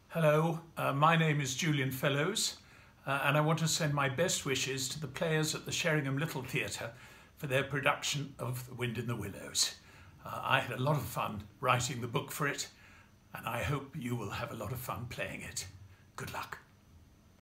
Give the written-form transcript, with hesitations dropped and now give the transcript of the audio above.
Hello, my name is Julian Fellowes and I want to send my best wishes to the players at the Sheringham Little Theatre for their production of Wind in the Willows. I had a lot of fun writing the book for it and I hope you will have a lot of fun playing it. Good luck.